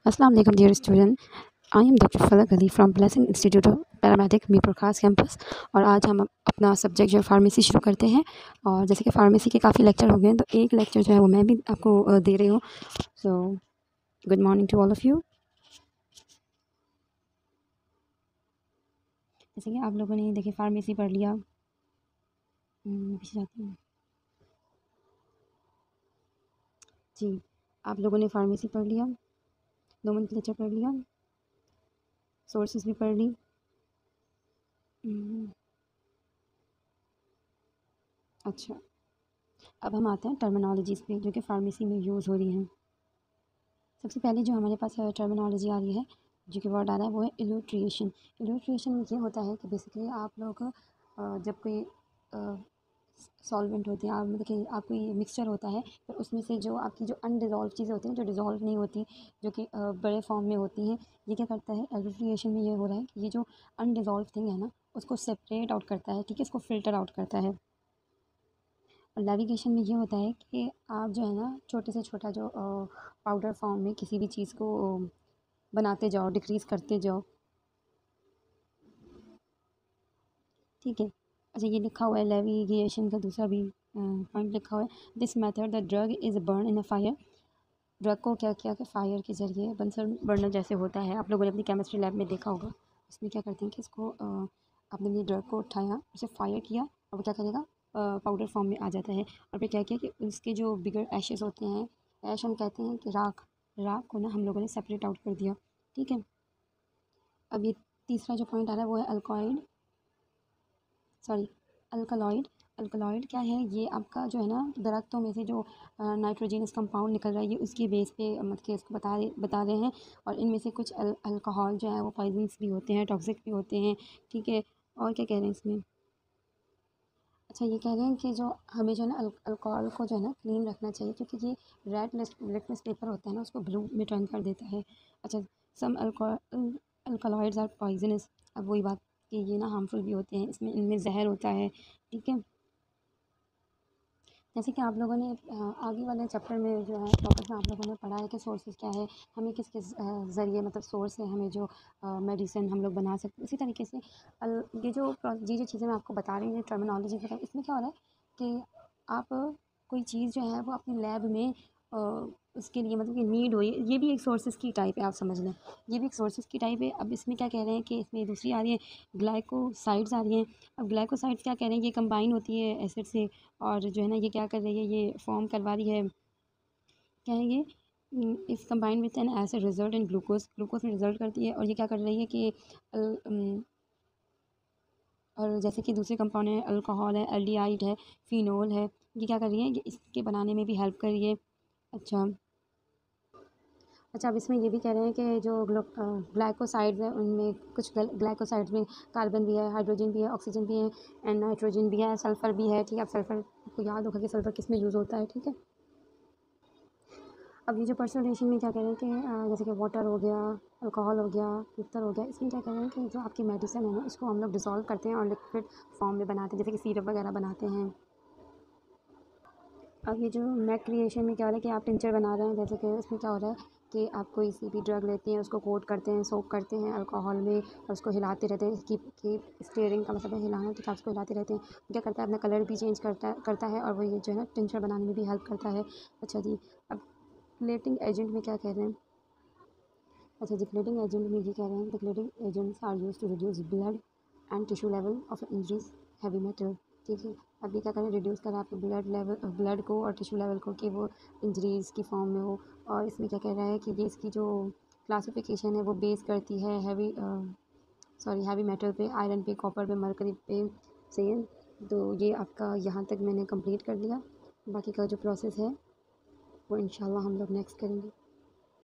Assalamu alaikum dear student. I am Dr. Falak Ali from Blessing Institute of Paramedic Mirpur खास campus. और आज हम अपना सब्जेक्ट जो है फार्मेसी शुरू करते हैं। और जैसे कि फार्मेसी के काफ़ी लेक्चर हो गए हैं, तो एक लेक्चर जो है वो मैं भी आपको दे रही हूँ। So good morning to all of you. जैसे कि आप लोगों ने देखिए फार्मेसी पढ़ लिया। पीछे जाती हूँ जी। आप लोगों ने फार्मेसी पढ़ लिया, नोमेनक्लेचर पढ़ लिया, सोर्सेज भी पढ़ ली। अच्छा, अब हम आते हैं टर्मिनोलॉजीज़ पे जो कि फ़ार्मेसी में यूज़ हो रही हैं। सबसे पहले जो हमारे पास टर्मिनोलॉजी आ रही है, जो कि वर्ड आ रहा है, वो है इलुट्रिएशन। इलुट्रिएशन में ये होता है कि बेसिकली आप लोग जब कोई सॉल्वेंट होती है, आप मतलब कि आप कोई मिक्सचर होता है, तो उसमें से जो आपकी जो अनडिज़ोल्व चीज़ें होती हैं, जो डिज़ोल्व नहीं होती, जो कि बड़े फॉर्म में होती हैं, ये क्या करता है, इलुट्रिएशन में ये हो रहा है कि ये जो अनडिज़ोल्व थिंग है ना, उसको सेपरेट आउट करता है, ठीक है, इसको फ़िल्टर आउट करता है। और नेविगेशन में ये होता है कि आप जो है ना छोटे से छोटा जो पाउडर फॉर्म में किसी भी चीज़ को बनाते जाओ, डिक्रीज़ करते जाओ, ठीक है। अच्छा, ये लिखा हुआ है नेविगेशन का दूसरा भी पॉइंट लिखा हुआ है, this method the drug is burn in a fire. Drug को क्या किया कि फायर के ज़रिए बंसन बर्नर जैसे होता है, आप लोगों ने अपनी केमिस्ट्री लैब में देखा होगा। इसमें क्या करते हैं कि इसको आपने ये ड्रग को उठाया, उसे फायर किया, और वो क्या करेगा, पाउडर फॉर्म में आ जाता है। और फिर क्या किया कि उसके जो बिगर एशेज़ होते हैं, ऐश हम कहते हैं कि राख, राख को ना हम लोगों ने सेपरेट आउट कर दिया, ठीक है। अब ये तीसरा जो पॉइंट आ रहा है वो है अल्कोहल, सॉरी अल्कलॉइड। अल्कलॉइड क्या है, ये आपका जो है ना दरख्तों में से जो नाइट्रोजनस कंपाउंड निकल रहा है, ये उसके बेस पे मतलब कि इसको बता रहे हैं। और इनमें से कुछ अल्कोहल जो है वो पॉइजनस भी होते हैं, टॉक्सिक भी होते हैं, ठीक है। और क्या कह रहे हैं इसमें, अच्छा ये कह रहे हैं कि जो हमें जो है ना अल्कोहल को जो है ना क्लीन रखना चाहिए, क्योंकि ये रेड लिटमस पेपर होता है ना, उसको ब्लू में टर्न कर देता है। अच्छा, सम अल्कलॉइड्स आर पॉइजनस। अब वही बात कि ये ना हार्मफुल भी होते हैं, इसमें इनमें जहर होता है, ठीक है। जैसे कि आप लोगों ने आगे वाले चैप्टर में जो है टॉपिक में आप लोगों ने पढ़ा है कि सोर्सेज क्या है, हमें किस किस ज़रिए मतलब सोर्स है हमें जो मेडिसिन हम लोग बना सकते हैं। इसी तरीके से ये जो चीज़ें मैं आपको बता रही हूँ, टर्मिनोलॉजी बता, इसमें क्या हो रहा है कि आप कोई चीज़ जो है वो अपनी लैब में उसके लिए मतलब कि नीड हो, ये भी एक सोर्सेज की टाइप है, आप समझ लें, ये भी एक सोर्सेज की टाइप है। अब इसमें क्या कह रहे हैं कि इसमें दूसरी आ रही है, ग्लाइकोसाइड्स आ रही हैं। अब ग्लाइकोसाइड्स क्या कह रहे हैं, ये कंबाइन होती है एसिड से, और जो है ना ये क्या कर रही है, ये फॉर्म करवा रही है, क्या है ये, if combined with an acid result in glucose, glucose में रिजल्ट करती है। और ये क्या कर रही है कि और जैसे कि दूसरे कंपाउंड है, अल्कोहल है, एल्डिहाइड है, फिनोल है, ये क्या कर रही है, ये इसके बनाने में भी हेल्प कर रही है। अच्छा, अच्छा, अब इसमें ये भी कह रहे हैं कि जो ग्लाइकोसाइड्स हैं उनमें कुछ ग्लाइकोसाइड्स में कार्बन भी है, हाइड्रोजन भी है, ऑक्सीजन भी है, एंड नाइट्रोजन भी है, सल्फ़र भी है, ठीक है। अब सल्फ़र आपको याद होगा कि सल्फ़र किस में यूज़ होता है, ठीक है। अब ये जो परसोडेशन में क्या कह रहे हैं कि जैसे कि वाटर हो गया, अल्कोहल हो गया, ईथर हो गया, इसमें क्या कह रहे हैं कि जो आपकी मेडिसिन है ना, इसको हम लोग डिज़ोल्व करते हैं और लिक्विड फॉर्म में बनाते हैं, जैसे कि सिरप वगैरह बनाते हैं। अब ये जो मैक क्रिएशन में क्या हो रहा है कि आप टिंचर बना रहे हैं, जैसे कि उसमें क्या हो रहा है कि आप कोई सी भी ड्रग लेते हैं, उसको कोट करते हैं, सोक करते हैं अल्कोहल में, और उसको हिलाते रहते हैं, कीप स्टीयरिंग का मतलब है हिलाना, ठीक है, उसको हिलाते रहते हैं। क्या करता है, अपना कलर भी चेंज करता है, और वो ये जो है ना टिंचर बनाने में भी हेल्प करता है। अच्छा जी, अब प्लेटिंग एजेंट में क्या कह रहे हैं, अच्छा जी, प्लेटिंग एजेंट में ये कह रहे हैं, the plating agents are use to reduce blood and tissue level of injuries heavy metal, ठीक है। अब ये क्या करें, रिड्यूस करें आपके ब्लड को और टिश्यू लेवल को, कि वो इंजरीज की फॉर्म में हो। और इसमें क्या कह रहा है कि ये इसकी जो क्लासिफिकेशन है वो बेस करती है हैवी मेटल पे, आयरन पे, कॉपर पे, मरकरी पे से। तो ये आपका यहाँ तक मैंने कंप्लीट कर लिया, बाकी का जो प्रोसेस है वो इंशाल्लाह हम लोग नेक्स्ट करेंगे।